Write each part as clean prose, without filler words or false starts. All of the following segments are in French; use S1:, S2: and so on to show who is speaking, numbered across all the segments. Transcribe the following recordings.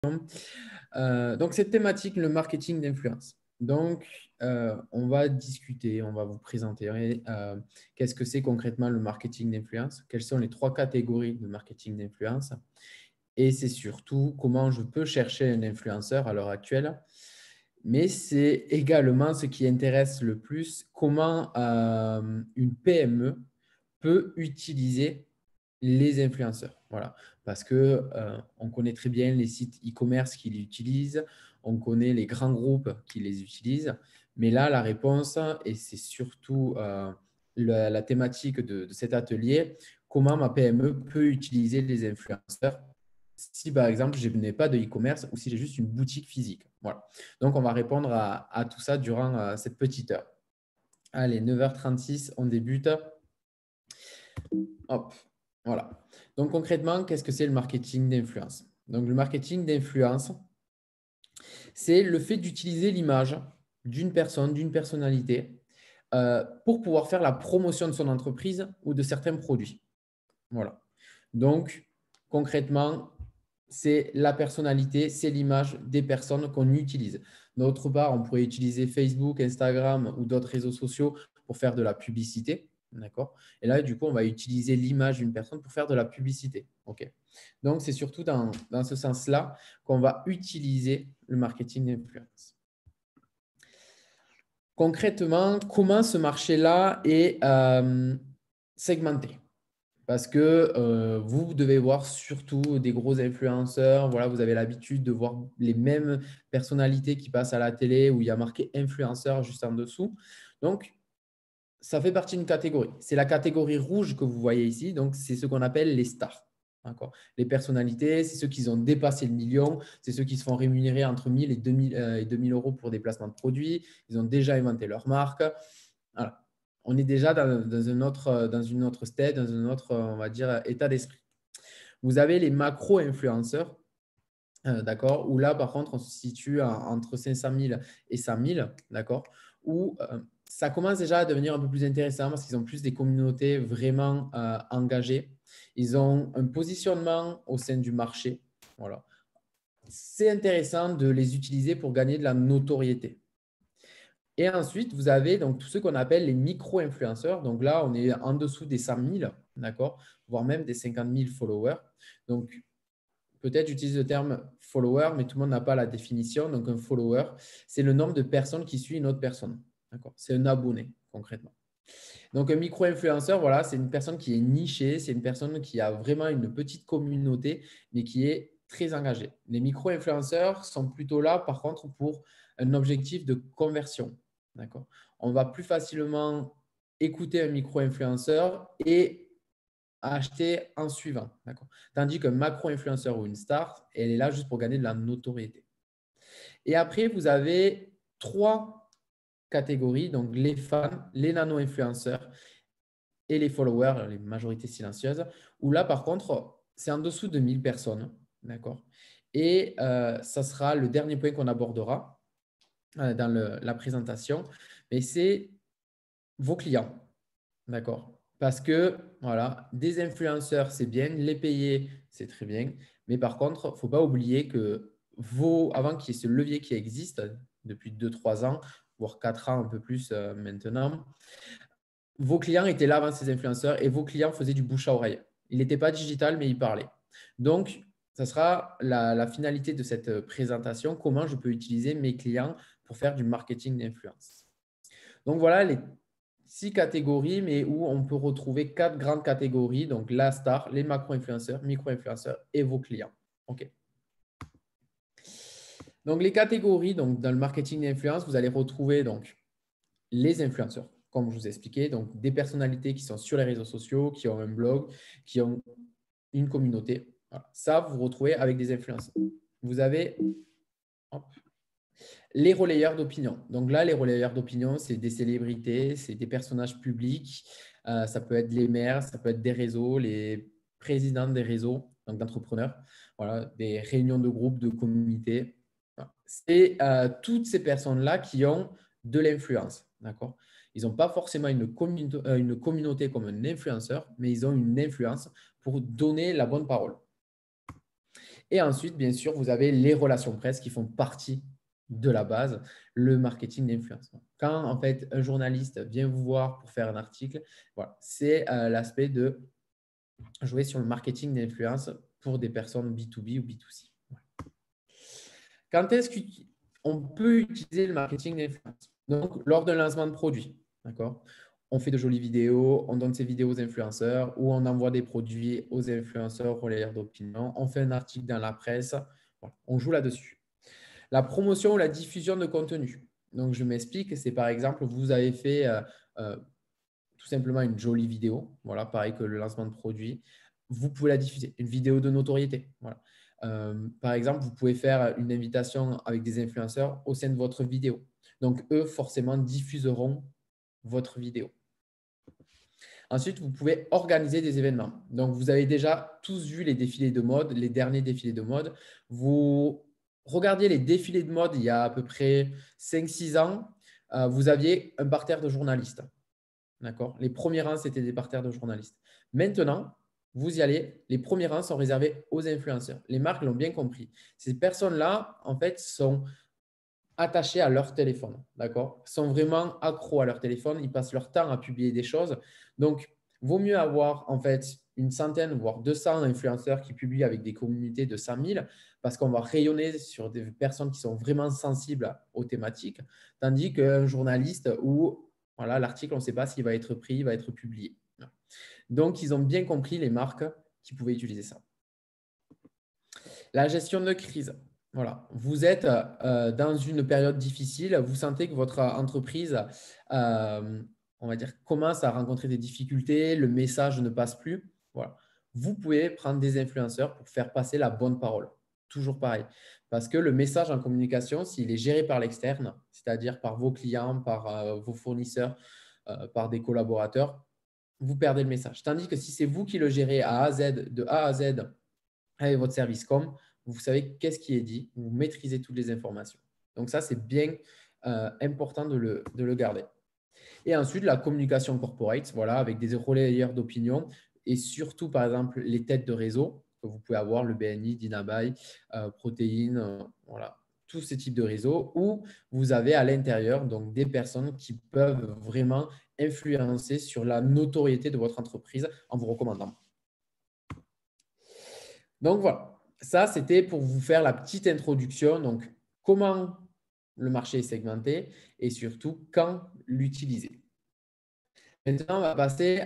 S1: Donc, cette thématique, le marketing d'influence. Donc, on va discuter, on va vous présenter qu'est-ce que c'est concrètement le marketing d'influence, quelles sont les 3 catégories de marketing d'influence, et c'est surtout comment je peux chercher un influenceur à l'heure actuelle. Mais c'est également ce qui intéresse le plus, comment une PME peut utiliser les influenceurs. Voilà. Parce que on connaît très bien les sites e-commerce qui les utilisent, on connaît les grands groupes qui les utilisent. Mais là, la réponse, et c'est surtout la thématique de cet atelier, comment ma PME peut utiliser les influenceurs si, par exemple, je n'ai pas de e-commerce ou si j'ai juste une boutique physique. Voilà. Donc, on va répondre à tout ça durant cette petite heure. Allez, 9h36, on débute. Hop, voilà. Donc, concrètement, qu'est-ce que c'est le marketing d'influence? Donc, le marketing d'influence, c'est le fait d'utiliser l'image d'une personne, d'une personnalité, pour pouvoir faire la promotion de son entreprise ou de certains produits. Voilà. Donc, concrètement, c'est la personnalité, c'est l'image des personnes qu'on utilise. D'autre part, on pourrait utiliser Facebook, Instagram ou d'autres réseaux sociaux pour faire de la publicité. D'accord? Et là, du coup, on va utiliser l'image d'une personne pour faire de la publicité. OK. Donc, c'est surtout dans ce sens-là qu'on va utiliser le marketing d'influence. Concrètement, comment ce marché-là est segmenté? Parce que vous devez voir surtout des gros influenceurs. Voilà, vous avez l'habitude de voir les mêmes personnalités qui passent à la télé où il y a marqué influenceur juste en dessous. Donc, ça fait partie d'une catégorie. C'est la catégorie rouge que vous voyez ici. Donc, c'est ce qu'on appelle les stars. Les personnalités, c'est ceux qui ont dépassé le million. C'est ceux qui se font rémunérer entre 1000 et 2000 euros pour des placements de produits. Ils ont déjà inventé leur marque. Voilà. On est déjà dans une autre stade, dans un autre, on va dire, état d'esprit. Vous avez les macro-influenceurs, d'accord, où là, par contre, on se situe entre 500 000 et 100 000, d'accord, où ça commence déjà à devenir un peu plus intéressant parce qu'ils ont plus des communautés vraiment engagées. Ils ont un positionnement au sein du marché. Voilà. C'est intéressant de les utiliser pour gagner de la notoriété. Et ensuite, vous avez donc tous ceux qu'on appelle les micro-influenceurs. Donc là, on est en dessous des 100 000, d'accord, voire même des 50 000 followers. Donc, peut-être j'utilise le terme follower, mais tout le monde n'a pas la définition. Donc, un follower, c'est le nombre de personnes qui suivent une autre personne. D'accord? C'est un abonné, concrètement. Donc, un micro-influenceur, voilà, c'est une personne qui est nichée, c'est une personne qui a vraiment une petite communauté, mais qui est très engagée. Les micro-influenceurs sont plutôt là, par contre, pour un objectif de conversion. D'accord? On va plus facilement écouter un micro-influenceur et acheter en suivant. D'accord? Tandis qu'un macro-influenceur ou une star, elle est là juste pour gagner de la notoriété. Et après, vous avez 3 catégories, donc les fans, les nano-influenceurs et les followers, les majorités silencieuses, où là, par contre, c'est en dessous de 1000 personnes. D'accord? Et ça sera le dernier point qu'on abordera dans la présentation, mais c'est vos clients. D'accord? Parce que, voilà, des influenceurs, c'est bien, les payer, c'est très bien. Mais par contre, il ne faut pas oublier que avant qu'il y ait ce levier qui existe depuis 2-3 ans, voire 4 ans, un peu plus maintenant, vos clients étaient là avant ces influenceurs et vos clients faisaient du bouche à oreille. Il n'était pas digital, mais il parlait. Donc, ça sera la finalité de cette présentation, comment je peux utiliser mes clients pour faire du marketing d'influence. Donc, voilà les 6 catégories, mais où on peut retrouver 4 grandes catégories. Donc, la star, les macro-influenceurs, micro-influenceurs et vos clients. OK. Donc, les catégories, donc, dans le marketing d'influence, vous allez retrouver donc, les influenceurs, comme je vous ai expliqué, donc des personnalités qui sont sur les réseaux sociaux, qui ont un blog, qui ont une communauté. Voilà. Ça, vous retrouvez avec des influenceurs. Vous avez les relayeurs d'opinion. Donc là, les relayeurs d'opinion, c'est des célébrités, c'est des personnages publics. Ça peut être les maires, ça peut être des réseaux, les présidents des réseaux, donc d'entrepreneurs, voilà, des réunions de groupe, de comités. Voilà. C'est toutes ces personnes-là qui ont de l'influence. D'accord? Ils n'ont pas forcément une communauté comme un influenceur, mais ils ont une influence pour donner la bonne parole. Et ensuite, bien sûr, vous avez les relations presse qui font partie de la base, le marketing d'influence. Quand en fait un journaliste vient vous voir pour faire un article, voilà, c'est l'aspect de jouer sur le marketing d'influence pour des personnes B2B ou B2C. Voilà. Quand est-ce qu'on peut utiliser le marketing d'influence? Donc, lors d'un lancement de produit, d'accord? On fait de jolies vidéos, on donne ces vidéos aux influenceurs ou on envoie des produits aux influenceurs relayeurs d'opinion. On fait un article dans la presse. Voilà, on joue là-dessus. La promotion ou la diffusion de contenu. Donc, je m'explique. C'est par exemple, vous avez fait euh, tout simplement une jolie vidéo. Voilà, pareil que le lancement de produit. Vous pouvez la diffuser. Une vidéo de notoriété. Voilà. Par exemple, vous pouvez faire une invitation avec des influenceurs au sein de votre vidéo. Donc, eux, forcément, diffuseront votre vidéo. Ensuite, vous pouvez organiser des événements. Donc, vous avez déjà tous vu les défilés de mode, les derniers défilés de mode. Vous regardiez les défilés de mode il y a à peu près 5-6 ans. Vous aviez un parterre de journalistes. D'accord? Les premiers rangs, c'était des parterres de journalistes. Maintenant, vous y allez, les premiers rangs sont réservés aux influenceurs. Les marques l'ont bien compris. Ces personnes-là, en fait, sont attachés à leur téléphone, d'accord? Ils sont vraiment accros à leur téléphone, ils passent leur temps à publier des choses. Donc, vaut mieux avoir en fait une centaine, voire 200 influenceurs qui publient avec des communautés de 100 000 parce qu'on va rayonner sur des personnes qui sont vraiment sensibles aux thématiques, tandis qu'un journaliste où voilà, l'article, on ne sait pas s'il va être pris, il va être publié. Donc, ils ont bien compris, les marques, qui pouvaient utiliser ça. La gestion de crise. Voilà. Vous êtes dans une période difficile, vous sentez que votre entreprise, on va dire, commence à rencontrer des difficultés, le message ne passe plus. Voilà. Vous pouvez prendre des influenceurs pour faire passer la bonne parole. Toujours pareil. Parce que le message en communication, s'il est géré par l'externe, c'est-à-dire par vos clients, par vos fournisseurs, par des collaborateurs, vous perdez le message. Tandis que si c'est vous qui le gérez de A à Z, avec votre service com, vous savez qu'est-ce qui est dit, vous maîtrisez toutes les informations. Donc ça, c'est bien important de le garder. Et ensuite, la communication corporate, voilà, avec des relayeurs d'opinion et surtout, par exemple, les têtes de réseau que vous pouvez avoir, le BNI, Dinabuy, Protéines, voilà, tous ces types de réseaux où vous avez à l'intérieur donc des personnes qui peuvent vraiment influencer sur la notoriété de votre entreprise en vous recommandant. Donc voilà, ça c'était pour vous faire la petite introduction. Donc, comment le marché est segmenté et surtout quand l'utiliser. Maintenant, on va passer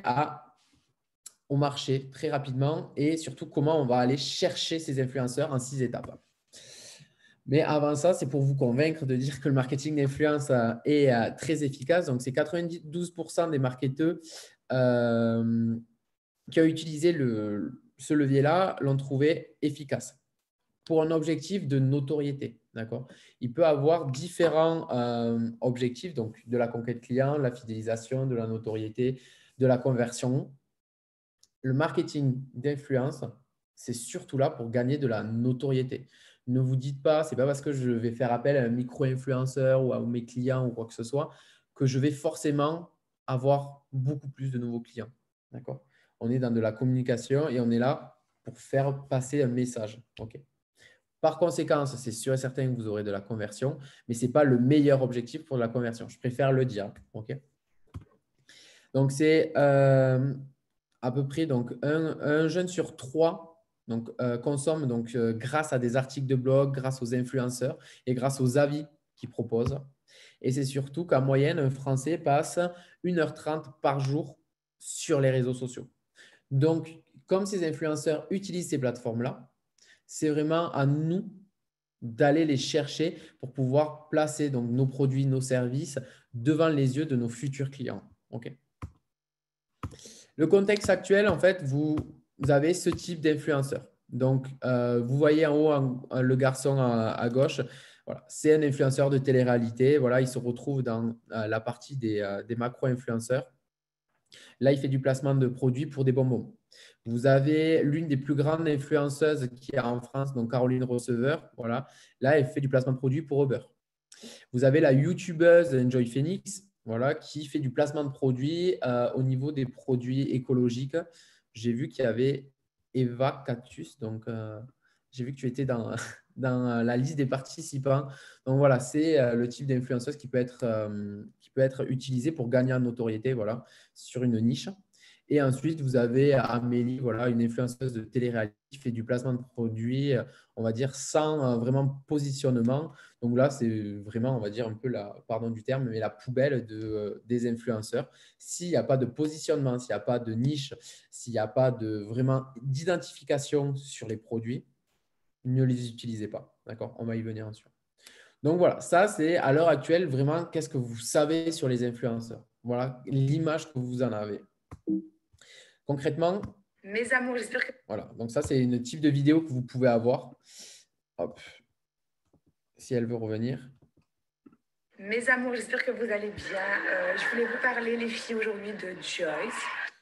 S1: au marché très rapidement et surtout comment on va aller chercher ces influenceurs en 6 étapes. Mais avant ça, c'est pour vous convaincre de dire que le marketing d'influence est très efficace. Donc, c'est 92% des marketeurs qui ont utilisé ce levier-là l'ont trouvé efficace pour un objectif de notoriété. D'accord? Il peut avoir différents objectifs, donc de la conquête client, la fidélisation, de la notoriété, de la conversion. Le marketing d'influence, c'est surtout là pour gagner de la notoriété. Ne vous dites pas, c'est pas parce que je vais faire appel à un micro-influenceur ou à mes clients ou quoi que ce soit que je vais forcément avoir beaucoup plus de nouveaux clients. D'accord? On est dans de la communication et on est là pour faire passer un message. OK. Par conséquent, c'est sûr et certain que vous aurez de la conversion, mais ce n'est pas le meilleur objectif pour la conversion. Je préfère le dire. Okay. Donc, c'est à peu près donc, un jeune sur 3 donc, consomme donc, grâce à des articles de blog, grâce aux influenceurs et grâce aux avis qu'ils proposent. Et c'est surtout qu'en moyenne, un Français passe 1h30 par jour sur les réseaux sociaux. Donc, comme ces influenceurs utilisent ces plateformes-là, c'est vraiment à nous d'aller les chercher pour pouvoir placer donc, nos produits, nos services devant les yeux de nos futurs clients. Okay. Le contexte actuel, en fait, vous avez ce type d'influenceur. Donc, vous voyez en haut le garçon à gauche. Voilà, c'est un influenceur de télé-réalité. Voilà, il se retrouve dans la partie des macro-influenceurs. Là, il fait du placement de produits pour des bonbons. Vous avez l'une des plus grandes influenceuses qui est en France, donc Caroline Receveur. Voilà. Là, elle fait du placement de produits pour Uber. Vous avez la youtubeuse Enjoy Phoenix, voilà, qui fait du placement de produits au niveau des produits écologiques. J'ai vu qu'il y avait Eva Cactus, donc J'ai vu que tu étais dans, dans la liste des participants. Donc voilà, c'est le type d'influenceuse qui peut être utilisé pour gagner en notoriété voilà, sur une niche. Et ensuite, vous avez Amélie, voilà, une influenceuse de télé-réalité qui fait du placement de produits, on va dire, sans vraiment positionnement. Donc là, c'est vraiment, on va dire, un peu la, pardon du terme, mais la poubelle des influenceurs. S'il n'y a pas de positionnement, s'il n'y a pas de niche, s'il n'y a pas de vraiment d'identification sur les produits, ne les utilisez pas. D'accord? On va y venir ensuite. Donc voilà, ça c'est à l'heure actuelle vraiment qu'est-ce que vous savez sur les influenceurs. Voilà l'image que vous en avez. Concrètement, mes amours, j'espère que… Voilà, donc ça c'est une type de vidéo que vous pouvez avoir. Hop, si elle veut revenir. Mes amours, j'espère que vous allez bien. Je voulais vous parler, les filles, aujourd'hui de Joyce.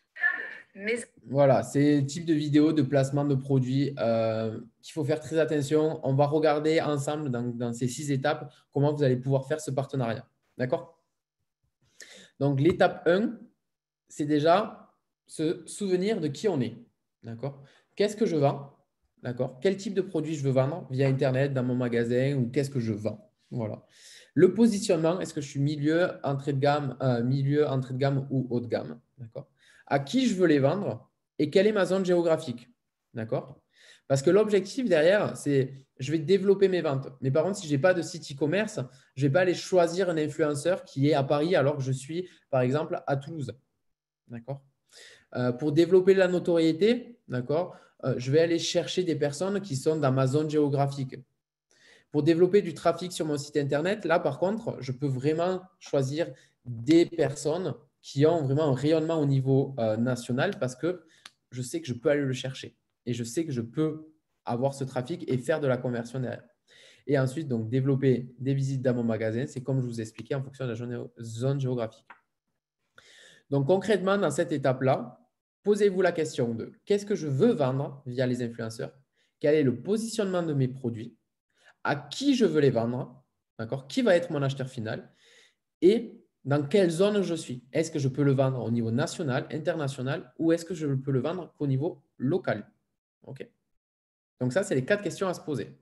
S1: Voilà, c'est le type de vidéo de placement de produits qu'il faut faire très attention. On va regarder ensemble dans ces 6 étapes comment vous allez pouvoir faire ce partenariat. D'accord? Donc, l'étape 1, c'est déjà se souvenir de qui on est. D'accord? Qu'est-ce que je vends? D'accord? Quel type de produit je veux vendre via Internet, dans mon magasin ou qu'est-ce que je vends? Voilà. Le positionnement, est-ce que je suis milieu, entrée de gamme, entrée de gamme ou haut de gamme? D'accord? À qui je veux les vendre et quelle est ma zone géographique? D'accord? Parce que l'objectif derrière, c'est je vais développer mes ventes. Mais par contre, si je n'ai pas de site e-commerce, je ne vais pas aller choisir un influenceur qui est à Paris alors que je suis, par exemple, à Toulouse. D'accord? Pour développer la notoriété, d'accord, je vais aller chercher des personnes qui sont dans ma zone géographique. Pour développer du trafic sur mon site internet, là, par contre, je peux vraiment choisir des personnes qui ont vraiment un rayonnement au niveau national parce que je sais que je peux aller le chercher et je sais que je peux avoir ce trafic et faire de la conversion derrière. Et ensuite, donc, développer des visites dans mon magasin, c'est comme je vous ai expliqué en fonction de la zone géographique. Donc, concrètement, dans cette étape-là, posez-vous la question de qu'est-ce que je veux vendre via les influenceurs? Quel est le positionnement de mes produits? À qui je veux les vendre? D'accord? Qui va être mon acheteur final? Et dans quelle zone je suis? Est-ce que je peux le vendre au niveau national, international ou est-ce que je peux le vendre qu'au niveau local? OK. Donc, ça, c'est les 4 questions à se poser.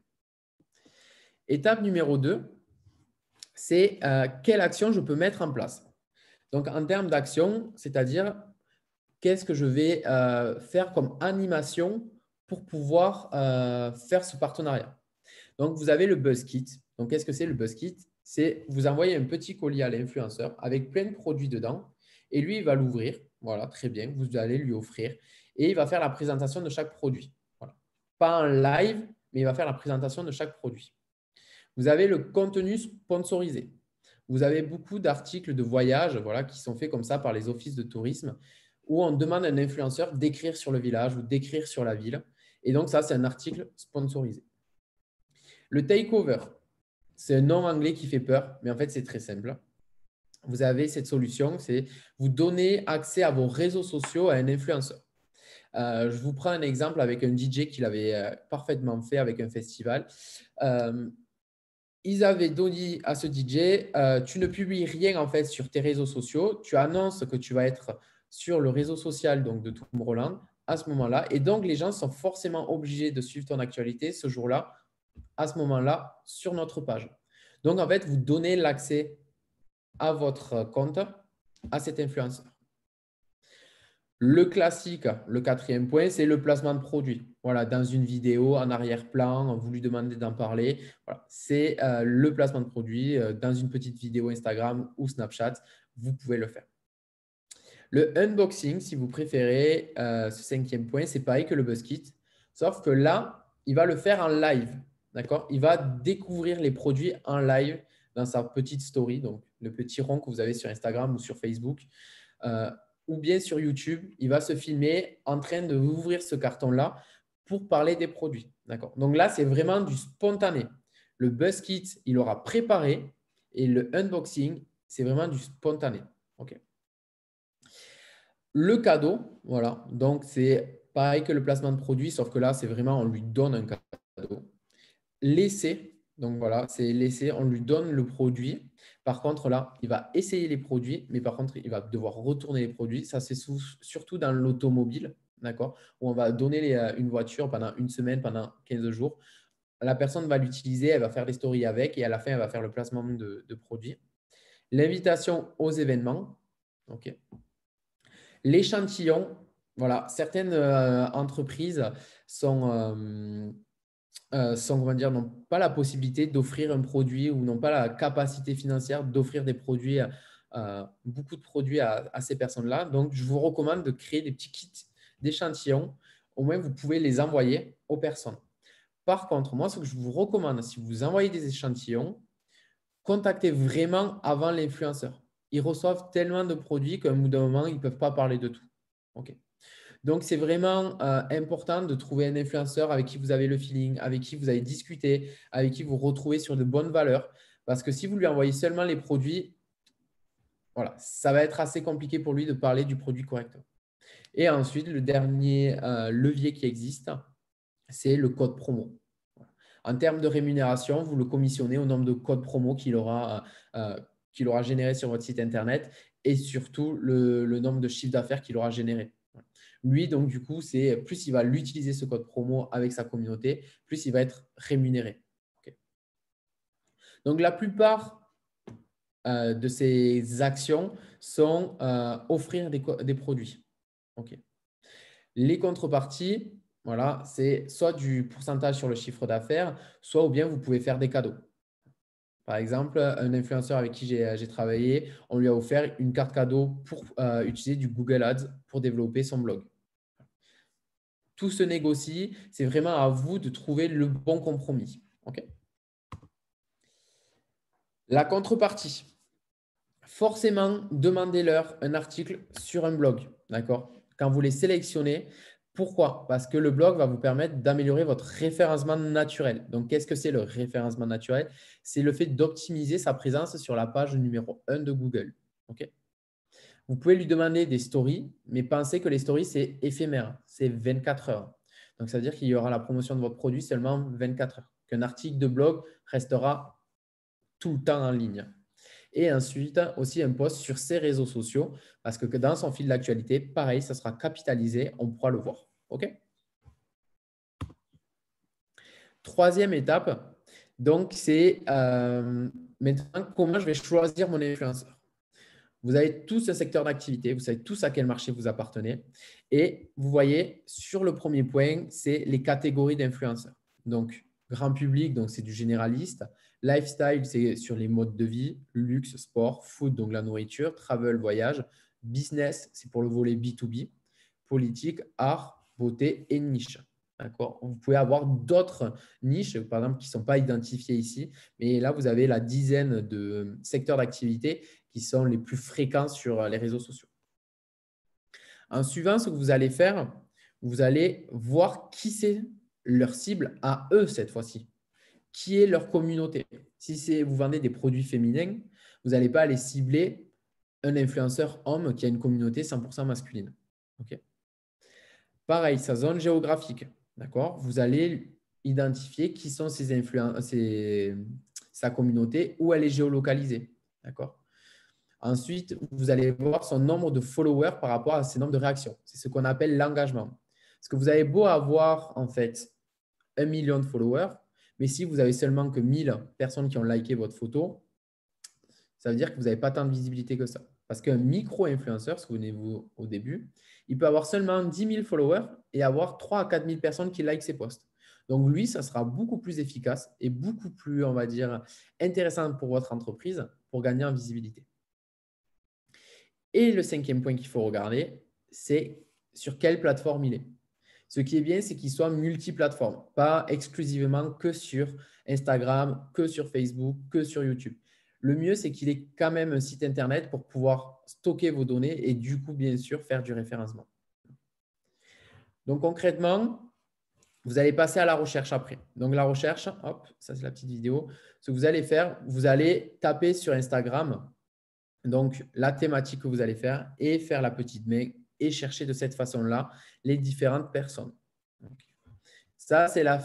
S1: Étape numéro 2, c'est quelle action je peux mettre en place. Donc, en termes d'action, c'est-à-dire qu'est-ce que je vais faire comme animation pour pouvoir faire ce partenariat. Donc, vous avez le Buzz Kit. Donc, qu'est-ce que c'est le Buzz Kit? C'est vous envoyez un petit colis à l'influenceur avec plein de produits dedans et lui, il va l'ouvrir. Voilà, très bien. Vous allez lui offrir et il va faire la présentation de chaque produit. Voilà. Pas en live, mais il va faire la présentation de chaque produit. Vous avez le contenu sponsorisé. Vous avez beaucoup d'articles de voyage voilà, qui sont faits comme ça par les offices de tourisme où on demande à un influenceur d'écrire sur le village ou d'écrire sur la ville. Et donc, ça, c'est un article sponsorisé. Le takeover, c'est un nom anglais qui fait peur, mais en fait, c'est très simple. Vous avez cette solution, c'est vous donner accès à vos réseaux sociaux à un influenceur. Je vous prends un exemple avec un DJ qui l'avait parfaitement fait avec un festival. Ils avaient donné à ce DJ, tu ne publies rien en fait sur tes réseaux sociaux, tu annonces que tu vas être sur le réseau social donc, de Tomorrowland à ce moment-là. Et donc, les gens sont forcément obligés de suivre ton actualité ce jour-là, à ce moment-là, sur notre page. Donc, en fait, vous donnez l'accès à votre compte à cet influenceur. Le classique, le 4e point, c'est le placement de produit. Voilà, dans une vidéo, en arrière-plan, vous lui demandez d'en parler. Voilà, c'est le placement de produit dans une petite vidéo Instagram ou Snapchat. Vous pouvez le faire. Le unboxing, si vous préférez, ce 5e point, c'est pareil que le BuzzKit, sauf que là, il va le faire en live. D'accord? Il va découvrir les produits en live dans sa petite story, donc le petit rond que vous avez sur Instagram ou sur Facebook. Ou bien sur YouTube, il va se filmer en train de ouvrir ce carton-là pour parler des produits. D'accord? Donc là, c'est vraiment du spontané. Le BuzzKit, il aura préparé et le unboxing, c'est vraiment du spontané. OK. Le cadeau, voilà. Donc, c'est pareil que le placement de produit, sauf que là, c'est vraiment, on lui donne un cadeau. L'essai, donc voilà, c'est l'essai, on lui donne le produit. Par contre, là, il va essayer les produits, mais par contre, il va devoir retourner les produits. Ça, c'est surtout dans l'automobile. d'accord, où on va donner une voiture pendant une semaine, pendant 15 jours. La personne va l'utiliser, elle va faire des stories avec et à la fin, elle va faire le placement de produits. L'invitation aux événements. OK. L'échantillon. Voilà, certaines entreprises comment dire, n'ont pas la possibilité d'offrir un produit ou n'ont pas la capacité financière d'offrir des produits, beaucoup de produits à ces personnes-là. Donc, je vous recommande de créer des petits kits d'échantillons. Au moins, vous pouvez les envoyer aux personnes. Par contre, moi, ce que je vous recommande, si vous envoyez des échantillons, contactez vraiment avant l'influenceur. Ils reçoivent tellement de produits qu'à un bout d'un moment, ils ne peuvent pas parler de tout. OK. Donc, c'est vraiment important de trouver un influenceur avec qui vous avez le feeling, avec qui vous avez discuté, avec qui vous retrouvez sur de bonnes valeurs. Parce que si vous lui envoyez seulement les produits, voilà, ça va être assez compliqué pour lui de parler du produit correctement. Et ensuite, le dernier levier qui existe, c'est le code promo. En termes de rémunération, vous le commissionnez au nombre de codes promo qu'il aura généré sur votre site Internet et surtout le nombre de chiffres d'affaires qu'il aura généré. Lui, donc, du coup, c'est plus il va l'utiliser ce code promo avec sa communauté, plus il va être rémunéré. Okay. Donc, la plupart de ces actions sont offrir des produits. Okay. Les contreparties, voilà, c'est soit du pourcentage sur le chiffre d'affaires, soit ou bien vous pouvez faire des cadeaux. Par exemple, un influenceur avec qui j'ai travaillé, on lui a offert une carte cadeau pour utiliser du Google Ads pour développer son blog. Tout se négocie, c'est vraiment à vous de trouver le bon compromis. Okay. La contrepartie. Forcément, demandez-leur un article sur un blog. D'accord. Quand vous les sélectionnez, pourquoi? Parce que le blog va vous permettre d'améliorer votre référencement naturel. Donc, qu'est-ce que c'est le référencement naturel? C'est le fait d'optimiser sa présence sur la page numéro 1 de Google. Okay. Vous pouvez lui demander des stories, mais pensez que les stories, c'est éphémère, c'est 24 heures. Donc, ça veut dire qu'il y aura la promotion de votre produit seulement 24 heures. Qu'un article de blog restera tout le temps en ligne. Et ensuite, aussi un post sur ses réseaux sociaux, parce que dans son fil d'actualité, pareil, ça sera capitalisé, on pourra le voir. OK? Troisième étape, donc c'est maintenant comment je vais choisir mon influenceur. Vous avez tous un secteur d'activité, vous savez tous à quel marché vous appartenez. Et vous voyez, sur le premier point, c'est les catégories d'influenceurs. Donc, grand public, donc c'est du généraliste. Lifestyle, c'est sur les modes de vie. Luxe, sport, food, donc la nourriture. Travel, voyage. Business, c'est pour le volet B2B. Politique, art, beauté et niche. D'accord. Vous pouvez avoir d'autres niches, par exemple, qui ne sont pas identifiées ici. Mais là, vous avez la dizaine de secteurs d'activité qui sont les plus fréquents sur les réseaux sociaux. En suivant, ce que vous allez faire, vous allez voir qui c'est leur cible à eux cette fois-ci. Qui est leur communauté. Si vous vendez des produits féminins, vous n'allez pas aller cibler un influenceur homme qui a une communauté 100% masculine. Okay. Pareil, sa zone géographique. D'accord. Vous allez identifier qui sont sa communauté, où elle est géolocalisée. D'accord. Ensuite, vous allez voir son nombre de followers par rapport à ses nombres de réactions. C'est ce qu'on appelle l'engagement. Parce que vous avez beau avoir en fait 1 million de followers, mais si vous avez seulement que 1000 personnes qui ont liké votre photo, ça veut dire que vous n'avez pas tant de visibilité que ça. Parce qu'un micro-influenceur, souvenez-vous au début, il peut avoir seulement 10 000 followers et avoir 3 à 4 000 personnes qui likent ses posts. Donc lui, ça sera beaucoup plus efficace et beaucoup plus, on va dire, intéressant pour votre entreprise pour gagner en visibilité. Et le cinquième point qu'il faut regarder, c'est sur quelle plateforme il est. Ce qui est bien, c'est qu'il soit multiplateforme, pas exclusivement que sur Instagram, que sur Facebook, que sur YouTube. Le mieux, c'est qu'il ait quand même un site Internet pour pouvoir stocker vos données et du coup, bien sûr, faire du référencement. Donc, concrètement, vous allez passer à la recherche après. Donc, la recherche, hop, ça c'est la petite vidéo. Ce que vous allez faire, vous allez taper sur Instagram donc la thématique que vous allez faire et faire la petite main et chercher de cette façon-là les différentes personnes. Donc, ça, c'est la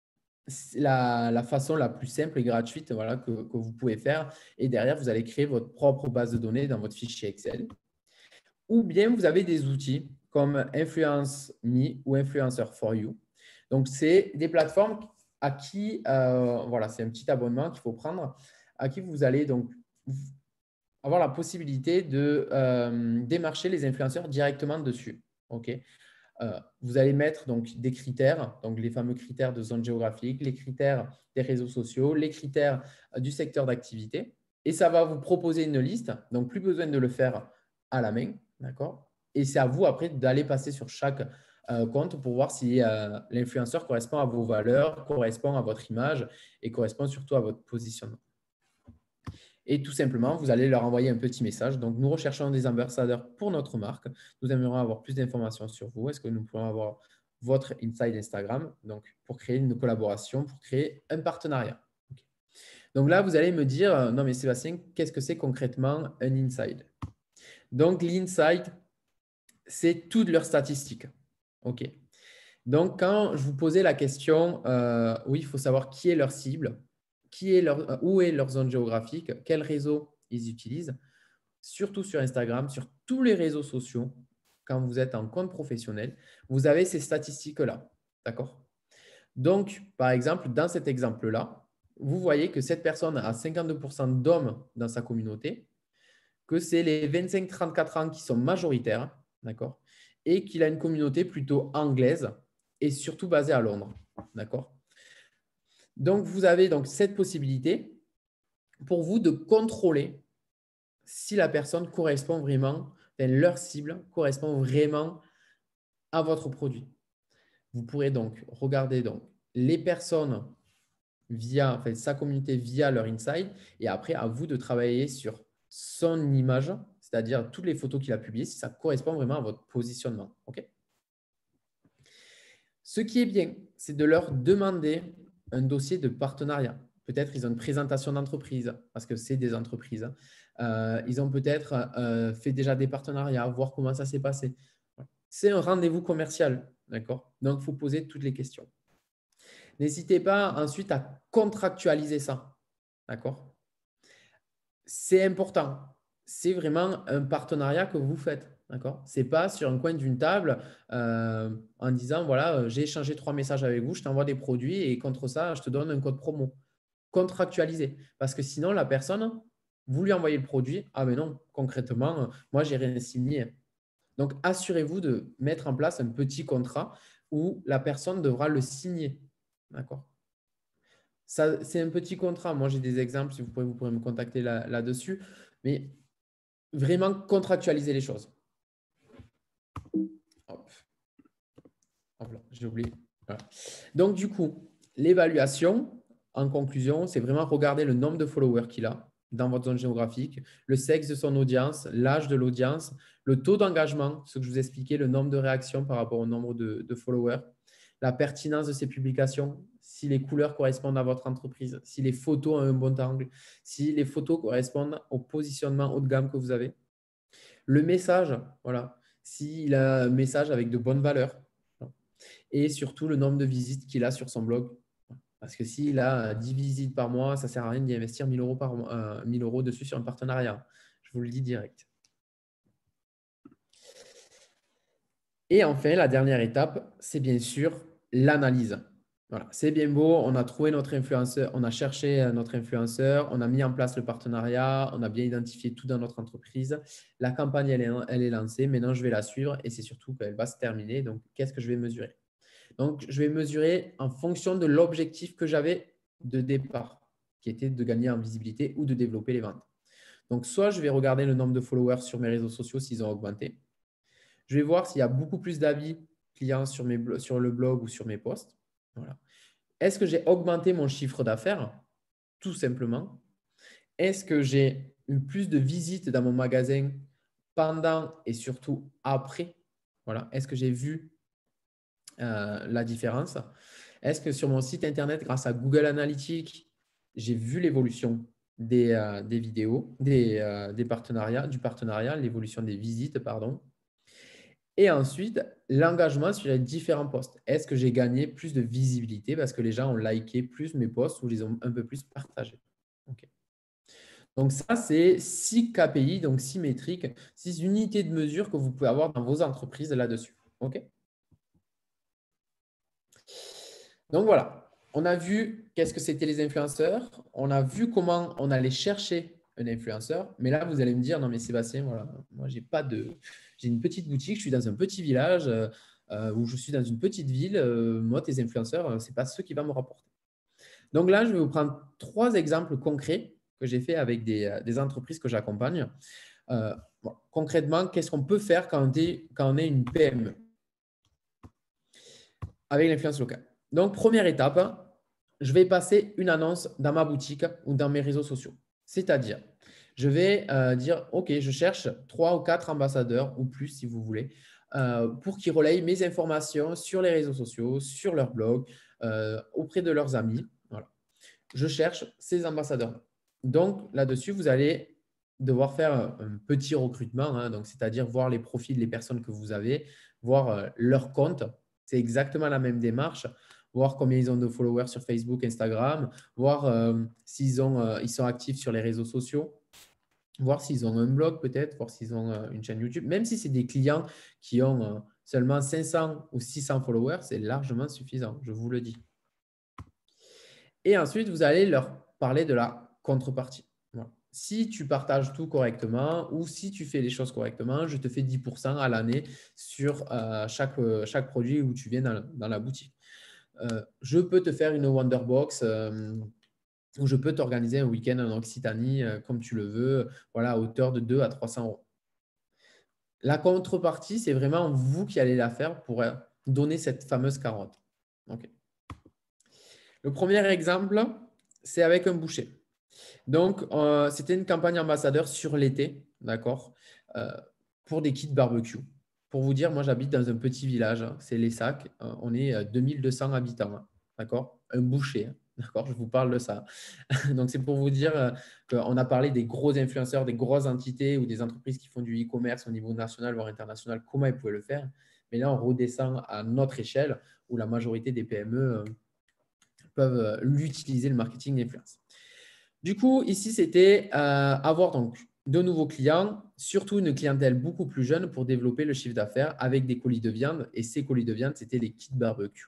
S1: façon la plus simple et gratuite voilà, que vous pouvez faire. Et derrière, vous allez créer votre propre base de données dans votre fichier Excel. Ou bien, vous avez des outils comme Influence Me ou Influencer for You. Donc, c'est des plateformes à qui, voilà, c'est un petit abonnement qu'il faut prendre, à qui vous allez donc avoir la possibilité de démarcher les influenceurs directement dessus. OK. Vous allez mettre donc des critères, donc les fameux critères de zone géographique, les critères des réseaux sociaux, les critères du secteur d'activité. Et ça va vous proposer une liste. Donc, plus besoin de le faire à la main. D'accord. Et c'est à vous après d'aller passer sur chaque compte pour voir si l'influenceur correspond à vos valeurs, correspond à votre image et correspond surtout à votre positionnement. Et tout simplement, vous allez leur envoyer un petit message. Donc, nous recherchons des ambassadeurs pour notre marque. Nous aimerions avoir plus d'informations sur vous. Est-ce que nous pouvons avoir votre inside Instagram donc, pour créer une collaboration, pour créer un partenariat. Okay. Donc là, vous allez me dire, non mais Sébastien, qu'est-ce que c'est concrètement un inside? Donc, l'inside, c'est toutes leurs statistiques. OK. Donc, quand je vous posais la question, oui, il faut savoir qui est leur cible, où est leur zone géographique, quel réseau ils utilisent, surtout sur Instagram, sur tous les réseaux sociaux, quand vous êtes en compte professionnel, vous avez ces statistiques-là. D'accord? Donc, par exemple, dans cet exemple-là, vous voyez que cette personne a 52% d'hommes dans sa communauté, que c'est les 25-34 ans qui sont majoritaires, d'accord? Et qu'il a une communauté plutôt anglaise et surtout basée à Londres, d'accord? Donc, vous avez donc cette possibilité pour vous de contrôler si la personne correspond vraiment, leur cible correspond vraiment à votre produit. Vous pourrez donc regarder donc, les personnes via sa communauté via leur inside et après à vous de travailler sur son image, c'est-à-dire toutes les photos qu'il a publiées, si ça correspond vraiment à votre positionnement. Okay. Ce qui est bien, c'est de leur demander un dossier de partenariat. Peut-être ils ont une présentation d'entreprise parce que c'est des entreprises. Ils ont peut-être fait déjà des partenariats, voir comment ça s'est passé. C'est un rendez-vous commercial, d'accord? Donc, il faut poser toutes les questions. N'hésitez pas ensuite à contractualiser ça, d'accord? C'est important. C'est vraiment un partenariat que vous faites. D'accord. Ce n'est pas sur un coin d'une table en disant voilà, j'ai échangé 3 messages avec vous, je t'envoie des produits et contre ça, je te donne un code promo. Contractualisé. Parce que sinon, la personne, vous lui envoyez le produit. Ah, mais non, concrètement, moi, j'ai rien signé. Donc, assurez-vous de mettre en place un petit contrat où la personne devra le signer. D'accord. C'est un petit contrat. Moi, j'ai des exemples, si vous pourrez me contacter là-dessus. Mais vraiment contractualiser les choses. Hop. Hop là, j'ai oublié. Voilà. Donc, du coup, l'évaluation, en conclusion, c'est vraiment regarder le nombre de followers qu'il a dans votre zone géographique, le sexe de son audience, l'âge de l'audience, le taux d'engagement, ce que je vous expliquais, le nombre de réactions par rapport au nombre de followers, la pertinence de ses publications, si les couleurs correspondent à votre entreprise, si les photos ont un bon angle, si les photos correspondent au positionnement haut de gamme que vous avez. Le message, voilà, s'il a un message avec de bonnes valeurs et surtout le nombre de visites qu'il a sur son blog. Parce que s'il a 10 visites par mois, ça ne sert à rien d'y investir 1 000 euros, 1 000 euros dessus sur un partenariat. Je vous le dis direct. Et enfin, la dernière étape, c'est bien sûr l'analyse. Voilà, c'est bien beau, on a trouvé notre influenceur, on a cherché notre influenceur, on a mis en place le partenariat, on a bien identifié tout dans notre entreprise. La campagne, elle est lancée, maintenant je vais la suivre et c'est surtout qu'elle va se terminer. Donc, qu'est-ce que je vais mesurer? Donc, je vais mesurer en fonction de l'objectif que j'avais de départ, qui était de gagner en visibilité ou de développer les ventes. Donc, soit je vais regarder le nombre de followers sur mes réseaux sociaux s'ils ont augmenté. Je vais voir s'il y a beaucoup plus d'avis clients sur le blog ou sur mes posts. Voilà. Est-ce que j'ai augmenté mon chiffre d'affaires? Tout simplement. Est-ce que j'ai eu plus de visites dans mon magasin pendant et surtout après? Voilà. Est-ce que j'ai vu la différence? Est-ce que sur mon site internet, grâce à Google Analytics, j'ai vu l'évolution des vidéos, des partenariats, du partenariat, l'évolution des visites, pardon. Et ensuite, l'engagement sur les différents posts. Est-ce que j'ai gagné plus de visibilité parce que les gens ont liké plus mes posts ou les ont un peu plus partagés? Okay. Donc, ça, c'est 6 KPI, donc 6 métriques, 6 unités de mesure que vous pouvez avoir dans vos entreprises là-dessus. OK? Donc, voilà. On a vu qu'est-ce que c'était les influenceurs. On a vu comment on allait chercher un influenceur. Mais là, vous allez me dire, non, mais Sébastien, voilà, moi, j'ai une petite boutique, je suis dans un petit village ou je suis dans une petite ville. Moi, tes influenceurs, ce n'est pas ceux qui vont me rapporter. Donc là, je vais vous prendre 3 exemples concrets que j'ai fait avec des entreprises que j'accompagne. Bon, concrètement, qu'est-ce qu'on peut faire quand on est une PME avec l'influence locale? Donc, première étape, je vais passer une annonce dans ma boutique ou dans mes réseaux sociaux. C'est-à-dire, je vais dire, OK, je cherche 3 ou 4 ambassadeurs ou plus si vous voulez, pour qu'ils relayent mes informations sur les réseaux sociaux, sur leur blog, auprès de leurs amis. Voilà. Je cherche ces ambassadeurs. Donc, là-dessus, vous allez devoir faire un petit recrutement, hein, donc c'est-à-dire voir les profils des personnes que vous avez, voir leur compte. C'est exactement la même démarche. Voir combien ils ont de followers sur Facebook, Instagram, voir s'ils ils sont actifs sur les réseaux sociaux, voir s'ils ont un blog peut-être, voir s'ils ont une chaîne YouTube. Même si c'est des clients qui ont seulement 500 ou 600 followers, c'est largement suffisant, je vous le dis. Et ensuite, vous allez leur parler de la contrepartie. Voilà. Si tu partages tout correctement ou si tu fais les choses correctement, je te fais 10% à l'année sur chaque produit où tu viens dans la boutique. Je peux te faire une Wonderbox ou je peux t'organiser un week-end en Occitanie comme tu le veux, voilà, à hauteur de 2 à 300 euros. La contrepartie, c'est vraiment vous qui allez la faire pour donner cette fameuse carotte. Okay. Le premier exemple, c'est avec un boucher. Donc, c'était une campagne ambassadeur sur l'été, d'accord, pour des kits barbecue. Pour vous dire, moi, j'habite dans un petit village, hein, c'est Les Sacs. On est 2200 habitants, hein, d'accord, un boucher, hein, d'accord, je vous parle de ça. Donc, c'est pour vous dire qu'on a parlé des gros influenceurs, des grosses entités ou des entreprises qui font du e-commerce au niveau national, voire international, comment ils pouvaient le faire. Mais là, on redescend à notre échelle où la majorité des PME peuvent l'utiliser, le marketing d'influence. Du coup, ici, c'était avoir donc de nouveaux clients, surtout une clientèle beaucoup plus jeune pour développer le chiffre d'affaires avec des colis de viande. Et ces colis de viande, c'était des kits barbecue.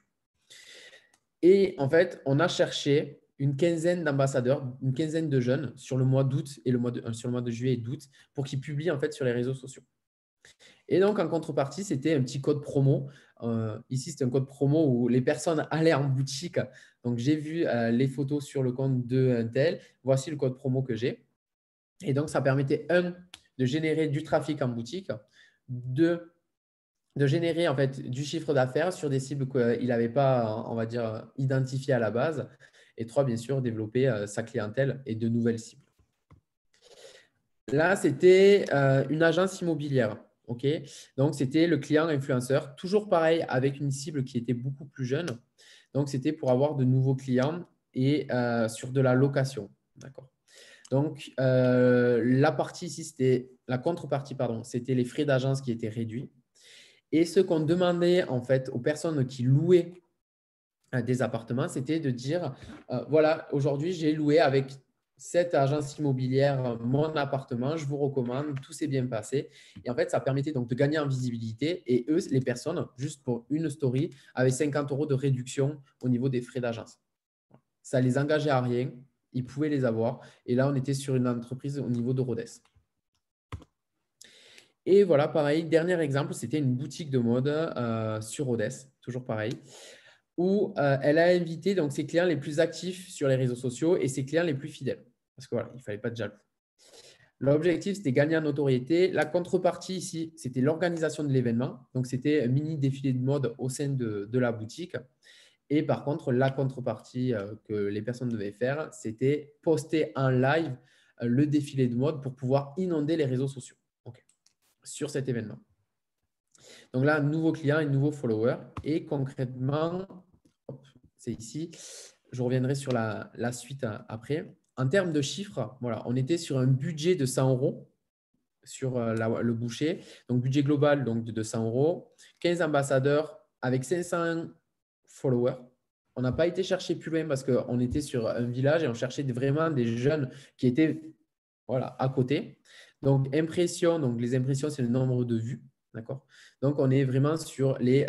S1: Et en fait, on a cherché une quinzaine d'ambassadeurs, une quinzaine de jeunes sur le mois d'août et sur le mois de juillet et d'août pour qu'ils publient en fait sur les réseaux sociaux. Et donc, en contrepartie, c'était un petit code promo. Ici, c'est un code promo où les personnes allaient en boutique. Donc, j'ai vu les photos sur le compte de tel. Voici le code promo que j'ai. Et donc, ça permettait, de générer du trafic en boutique, de générer en fait du chiffre d'affaires sur des cibles qu'il n'avait pas, on va dire, identifiées à la base. Et 3, bien sûr, développer sa clientèle et de nouvelles cibles. Là, c'était une agence immobilière. OK. Donc, c'était le client influenceur, toujours pareil avec une cible qui était beaucoup plus jeune. Donc, c'était pour avoir de nouveaux clients et sur de la location. D'accord. Donc, la partie ici, c'était la contrepartie, pardon, c'était les frais d'agence qui étaient réduits. Et ce qu'on demandait en fait aux personnes qui louaient des appartements, c'était de dire, voilà, aujourd'hui, j'ai loué avec cette agence immobilière mon appartement, je vous recommande, tout s'est bien passé. Et en fait, ça permettait donc de gagner en visibilité. Et eux, les personnes, juste pour une story, avaient 50 euros de réduction au niveau des frais d'agence. Ça les engageait à rien, ils pouvaient les avoir. Et là, on était sur une entreprise au niveau de Rhodes. Et voilà, pareil, dernier exemple, c'était une boutique de mode sur Rhodes, toujours pareil, où elle a invité donc, ses clients les plus actifs sur les réseaux sociaux et ses clients les plus fidèles. Parce que voilà, il ne fallait pas de jaloux. L'objectif, c'était gagner en notoriété. La contrepartie ici, c'était l'organisation de l'événement. Donc, c'était un mini défilé de mode au sein de la boutique. Et par contre, la contrepartie que les personnes devaient faire, c'était poster en live le défilé de mode pour pouvoir inonder les réseaux sociaux sur cet événement. Donc là, nouveau client et nouveau follower. Et concrètement, c'est ici, je reviendrai sur la suite après. En termes de chiffres, voilà, on était sur un budget de 100 euros sur le boucher. Donc, budget global donc de 200 euros. 15 ambassadeurs avec 500 followers. On n'a pas été chercher plus loin parce qu'on était sur un village et on cherchait vraiment des jeunes qui étaient voilà, à côté. Donc, impression, donc les impressions, c'est le nombre de vues. D'accord? Donc, on est vraiment sur les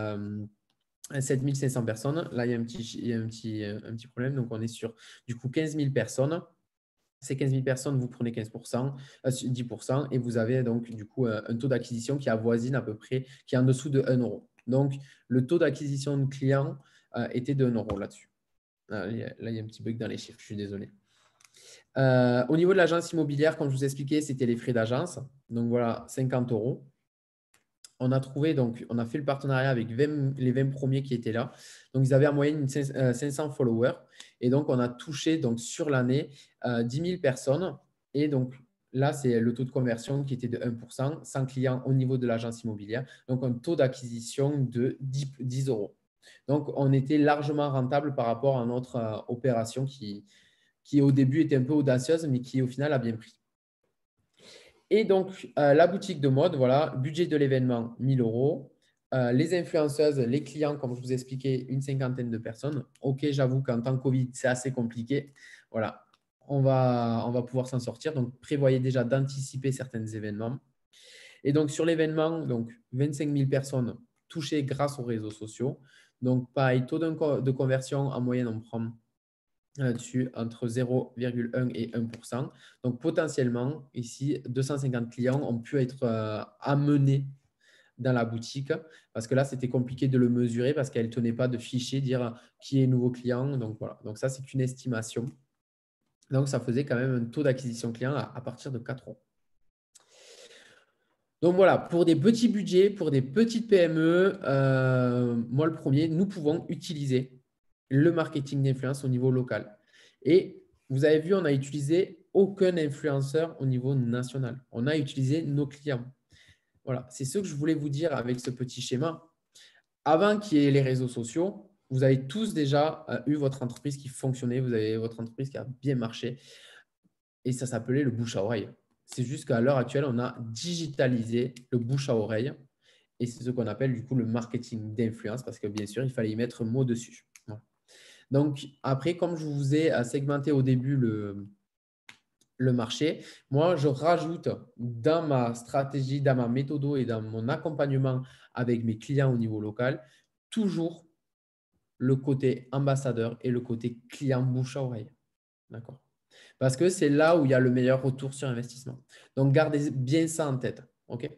S1: 7500 personnes. Là, il y a un petit problème. Donc, on est sur du coup 15 000 personnes. Ces 15 000 personnes, vous prenez 15%, 10% et vous avez donc du coup un taux d'acquisition qui avoisine à peu près, qui est en dessous de 1 euro. Donc, le taux d'acquisition de clients était de 1 euro là-dessus. Là, il y a un petit bug dans les chiffres, je suis désolé. Au niveau de l'agence immobilière, comme je vous expliquais, c'était les frais d'agence. Donc voilà, 50 euros. On a trouvé, donc, on a fait le partenariat avec les 20 premiers qui étaient là. Donc, ils avaient en moyenne 500 followers. Et donc, on a touché donc, sur l'année 10 000 personnes. Et donc, là, c'est le taux de conversion qui était de 1%, 100 clients au niveau de l'agence immobilière. Donc, un taux d'acquisition de 10 euros. Donc, on était largement rentable par rapport à notre opération qui, au début, était un peu audacieuse, mais qui, au final, a bien pris. Et donc, la boutique de mode, voilà, budget de l'événement, 1 000 euros. Les influenceuses, les clients, comme je vous ai expliqué, une cinquantaine de personnes. OK, j'avoue qu'en temps Covid, c'est assez compliqué. Voilà, on va pouvoir s'en sortir. Donc, prévoyez déjà d'anticiper certains événements. Et donc, sur l'événement, donc 25 000 personnes touchées grâce aux réseaux sociaux. Donc, pareil, taux de conversion en moyenne, on prend là-dessus entre 0,1 et 1%. Donc, potentiellement, ici, 250 clients ont pu être amenés dans la boutique parce que là, c'était compliqué de le mesurer parce qu'elle ne tenait pas de fichier, dire qui est nouveau client. Donc, voilà. Donc, ça, c'est une estimation. Donc, ça faisait quand même un taux d'acquisition client à partir de 4 euros. Donc voilà, pour des petits budgets, pour des petites PME, moi le premier, nous pouvons utiliser le marketing d'influence au niveau local. Et vous avez vu, on n'a utilisé aucun influenceur au niveau national. On a utilisé nos clients. Voilà, c'est ce que je voulais vous dire avec ce petit schéma. Avant qu'il y ait les réseaux sociaux, vous avez tous déjà eu votre entreprise qui fonctionnait, vous avez votre entreprise qui a bien marché et ça s'appelait le bouche à oreille. C'est juste qu'à l'heure actuelle, on a digitalisé le bouche à oreille et c'est ce qu'on appelle du coup le marketing d'influence parce que bien sûr, il fallait y mettre mot dessus. Voilà. Donc après, comme je vous ai segmenté au début le marché, moi, je rajoute dans ma stratégie, dans ma méthode et dans mon accompagnement avec mes clients au niveau local, toujours le côté ambassadeur et le côté client bouche à oreille. D'accord? Parce que c'est là où il y a le meilleur retour sur investissement. Donc, gardez bien ça en tête. OK?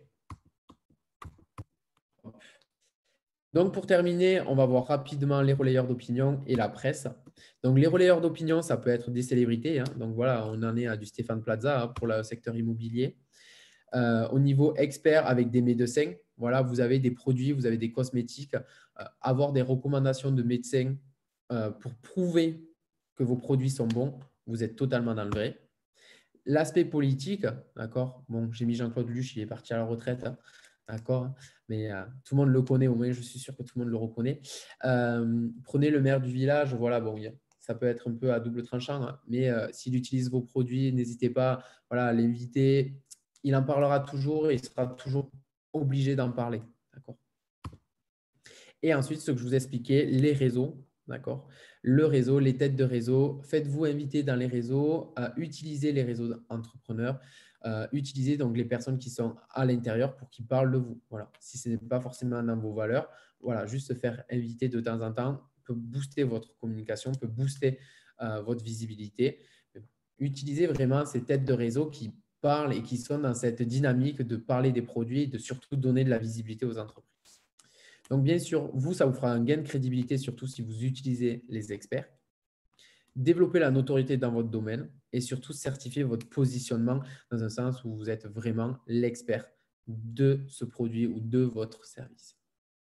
S1: Donc, pour terminer, on va voir rapidement les relayeurs d'opinion et la presse. Donc, les relayeurs d'opinion, ça peut être des célébrités. Hein. Donc, voilà, on en est à du Stéphane Plaza pour le secteur immobilier. Au niveau expert, avec des médecins, voilà, vous avez des produits, vous avez des cosmétiques. Avoir des recommandations de médecins pour prouver que vos produits sont bons, vous êtes totalement dans le vrai. L'aspect politique, d'accord. Bon, j'ai mis Jean-Claude Luche, il est parti à la retraite, hein, d'accord. Mais tout le monde le connaît, au moins, je suis sûr que tout le monde le reconnaît. Prenez le maire du village, voilà, bon, ça peut être un peu à double tranchant, hein, mais s'il utilise vos produits, n'hésitez pas voilà, à l'inviter. Il en parlera toujours et il sera toujours obligé d'en parler, d'accord. Et ensuite, ce que je vous expliquais, les réseaux, d'accord. Le réseau, les têtes de réseau, faites-vous inviter dans les réseaux, utilisez les réseaux d'entrepreneurs, utilisez donc les personnes qui sont à l'intérieur pour qu'ils parlent de vous. Voilà. Si ce n'est pas forcément dans vos valeurs, voilà, juste se faire inviter de temps en temps peut booster votre communication, peut booster votre visibilité. Utilisez vraiment ces têtes de réseau qui parlent et qui sont dans cette dynamique de parler des produits et de surtout donner de la visibilité aux entreprises. Donc, bien sûr, vous, ça vous fera un gain de crédibilité, surtout si vous utilisez les experts. Développer la notoriété dans votre domaine et surtout certifier votre positionnement dans un sens où vous êtes vraiment l'expert de ce produit ou de votre service.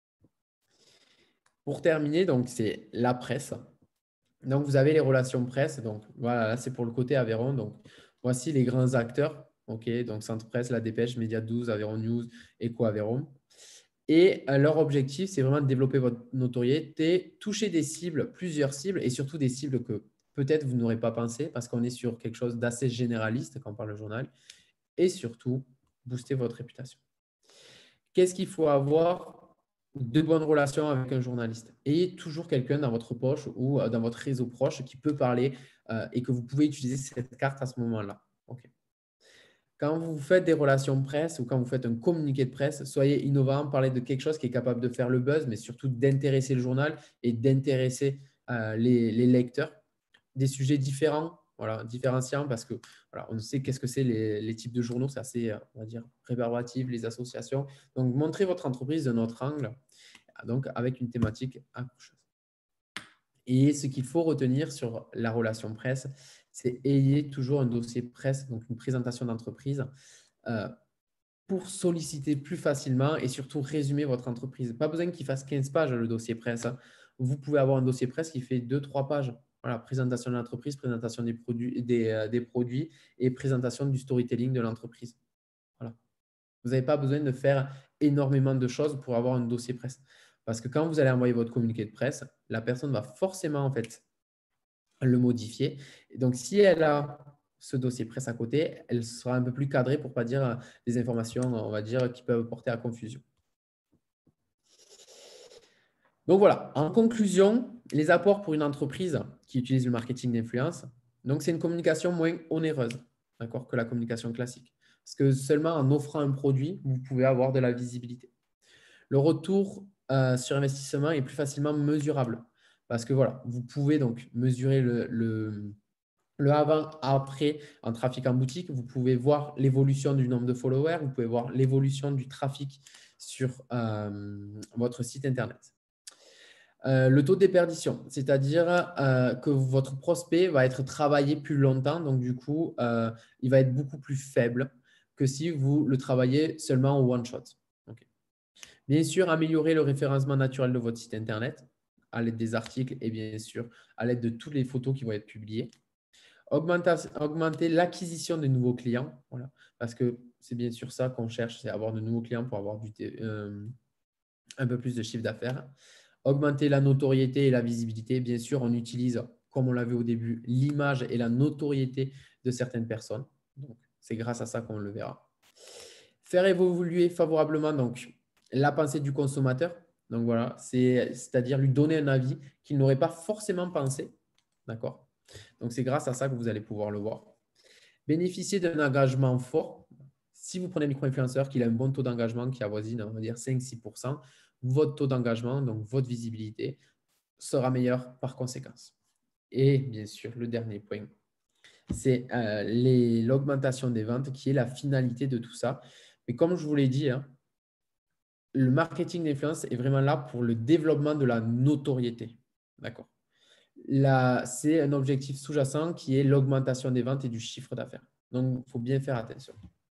S1: Pour terminer, donc c'est la presse. Donc, vous avez les relations presse. Donc, voilà, là, c'est pour le côté Aveyron. Donc, voici les grands acteurs. OK, donc Centre Presse, La Dépêche, Média 12, Aveyron News, Eco Aveyron. Et leur objectif, c'est vraiment de développer votre notoriété, toucher des cibles, plusieurs cibles, et surtout des cibles que peut-être vous n'aurez pas pensé parce qu'on est sur quelque chose d'assez généraliste quand on parle de journal, et surtout booster votre réputation. Qu'est-ce qu'il faut avoir? De bonnes relations avec un journaliste. Ayez toujours quelqu'un dans votre poche ou dans votre réseau proche qui peut parler et que vous pouvez utiliser cette carte à ce moment-là. Okay. quand vous faites des relations presse ou quand vous faites un communiqué de presse, soyez innovant, parlez de quelque chose qui est capable de faire le buzz, mais surtout d'intéresser le journal et d'intéresser les lecteurs. Des sujets différents, voilà, différenciants, parce que voilà, on sait qu'est-ce que c'est les types de journaux, c'est assez, on va dire, rébarbatif, les associations. Donc, montrez votre entreprise d'un autre angle, donc avec une thématique accrocheuse. Et ce qu'il faut retenir sur la relation presse, c'est ayez toujours un dossier presse, donc une présentation d'entreprise, pour solliciter plus facilement et surtout résumer votre entreprise. Pas besoin qu'il fasse 15 pages le dossier presse, hein. Vous pouvez avoir un dossier presse qui fait 2-3 pages. Voilà, présentation de l'entreprise, présentation des produits et présentation du storytelling de l'entreprise. Voilà. Vous n'avez pas besoin de faire énormément de choses pour avoir un dossier presse. Parce que quand vous allez envoyer votre communiqué de presse, la personne va forcément en fait le modifier. Et donc, si elle a ce dossier presse à côté, elle sera un peu plus cadrée pour ne pas dire des informations, on va dire, qui peuvent porter à confusion. Donc voilà, en conclusion, les apports pour une entreprise qui utilise le marketing d'influence, donc c'est une communication moins onéreuse, d'accord, que la communication classique. Parce que seulement en offrant un produit, vous pouvez avoir de la visibilité. Le retour sur investissement est plus facilement mesurable. Parce que voilà, vous pouvez donc mesurer le avant-après en trafic en boutique. Vous pouvez voir l'évolution du nombre de followers. Vous pouvez voir l'évolution du trafic sur votre site Internet. Le taux de déperdition, c'est-à-dire que votre prospect va être travaillé plus longtemps. Donc, du coup, il va être beaucoup plus faible que si vous le travaillez seulement au one-shot. Okay. Bien sûr, améliorer le référencement naturel de votre site Internet à l'aide des articles et bien sûr à l'aide de toutes les photos qui vont être publiées. Augmenter l'acquisition de nouveaux clients, voilà, parce que c'est bien sûr ça qu'on cherche, c'est avoir de nouveaux clients pour avoir un peu plus de chiffre d'affaires. Augmenter la notoriété et la visibilité. Bien sûr, on utilise, comme on l'a vu au début, l'image et la notoriété de certaines personnes. Donc, c'est grâce à ça qu'on le verra. Faire évoluer favorablement donc, la pensée du consommateur. Donc voilà, c'est-à-dire lui donner un avis qu'il n'aurait pas forcément pensé. D'accord? Donc, c'est grâce à ça que vous allez pouvoir le voir. Bénéficier d'un engagement fort. Si vous prenez un micro-influenceur qui a un bon taux d'engagement qui avoisine, on va dire 5-6%, votre taux d'engagement, donc votre visibilité, sera meilleur par conséquence. Et bien sûr, le dernier point, c'est l'augmentation des ventes qui est la finalité de tout ça. Mais comme je vous l'ai dit, hein, le marketing d'influence est vraiment là pour le développement de la notoriété. D'accord. Là, c'est un objectif sous-jacent qui est l'augmentation des ventes et du chiffre d'affaires. Donc, il faut bien faire attention.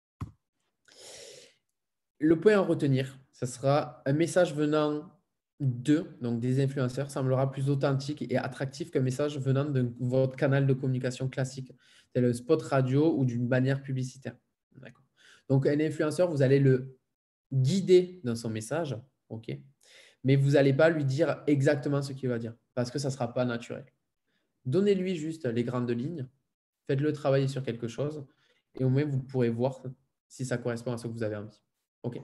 S1: Le point à retenir, ce sera un message venant donc des influenceurs, semblera plus authentique et attractif qu'un message venant de votre canal de communication classique, tel un spot radio ou d'une bannière publicitaire. Donc, un influenceur, vous allez le guider dans son message, ok, mais vous n'allez pas lui dire exactement ce qu'il va dire parce que ça ne sera pas naturel. Donnez-lui juste les grandes lignes, faites-le travailler sur quelque chose et au moins vous pourrez voir si ça correspond à ce que vous avez envie. OK.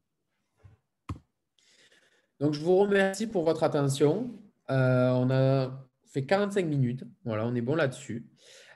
S1: Donc, je vous remercie pour votre attention. On a fait 45 minutes. Voilà, on est bon là-dessus.